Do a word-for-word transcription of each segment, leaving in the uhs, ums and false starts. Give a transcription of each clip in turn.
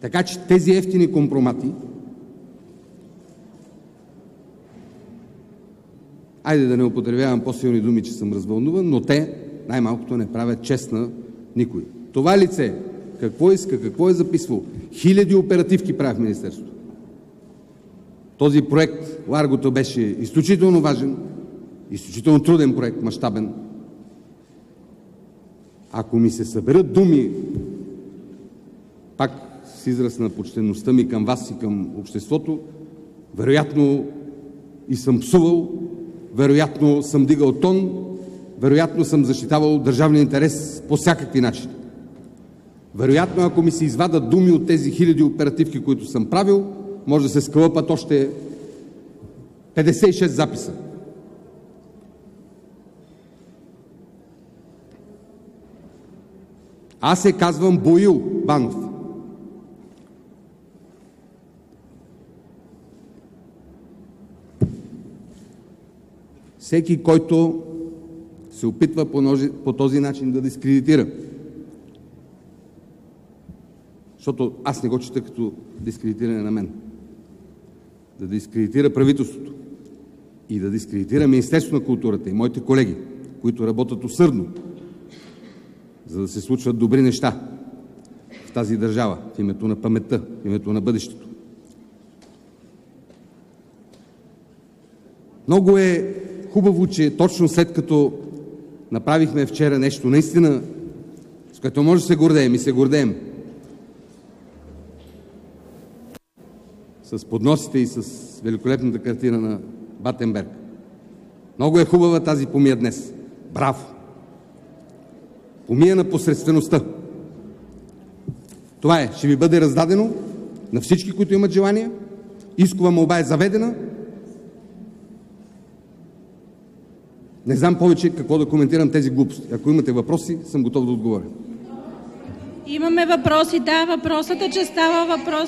Така че тези евтини компромати, айде да не употребявам по-силни думи, че съм развълнуван, но те най-малкото не правят чест на никой. Това лице какво иска, какво е записвало? Хиляди оперативки прави в Министерството. Този проект Ларгото беше изключително важен, изключително труден проект, мащабен. Ако ми се съберат думи, пак с израз на почтеността ми към вас и към обществото, вероятно и съм псувал, вероятно съм дигал тон, вероятно съм защитавал държавния интерес по всякакви начини. Вероятно, ако ми се извадат думи от тези хиляди оперативки, които съм правил, може да се скълъпат още петдесет и шест записа. Аз се казвам Боил Банов. Всеки, който се опитва по, ножи, по този начин да дискредитира, защото аз не го чета като дискредитиране на мен, да дискредитира правителството и да дискредитира Министерството на културата и моите колеги, които работят усърдно, за да се случват добри неща в тази държава, в името на паметта, в името на бъдещето. Много е хубаво, че точно след като направихме вчера нещо наистина, с което може да се гордеем и се гордеем, с подносите и с великолепната картина на Батенберг. Много е хубава тази помия днес. Браво! Помия на посредствеността. Това е. Ще ви бъде раздадено на всички, които имат желание. Искова молба е заведена. Не знам повече какво да коментирам тези глупости. Ако имате въпроси, съм готов да отговоря. Имаме въпроси. Да, въпросът е, че става въпрос.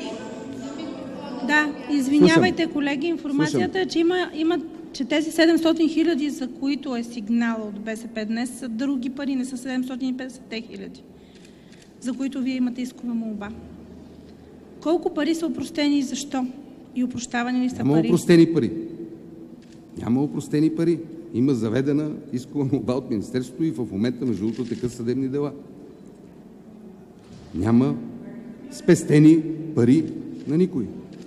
Да, извинявайте, Слушам. колеги. Информацията Слушам. е, че има, има че тези седемстотин хиляди, за които е сигнал от БСП днес, са други пари, не са седемстотин и петдесет хиляди, за които вие имате искова молба. Колко пари са опростени и защо? И опрощавани ли са Няма пари? Няма опростени пари. Няма опростени пари. Има заведена искова молба от Министерството и в момента, между другото, текат съдебни дела. Няма спестени пари на никой.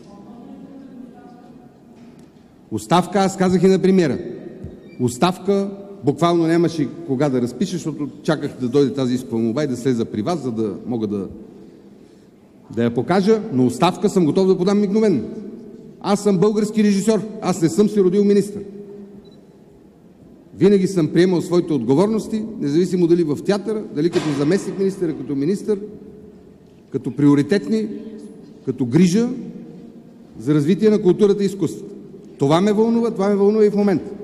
Оставка, аз казах и на премиера. Оставка буквално нямаше кога да разпише, защото чаках да дойде тази искова молба и да слеза при вас, за да мога да, да я покажа, но оставка съм готов да подам мигновено. Аз съм български режисьор, аз не съм се родил министър. Винаги съм приемал своите отговорности, независимо дали в театъра, дали като заместник министър, като министър, като приоритетни, като грижа за развитие на културата и изкуството. Това ме вълнува, това ме вълнува и в момента.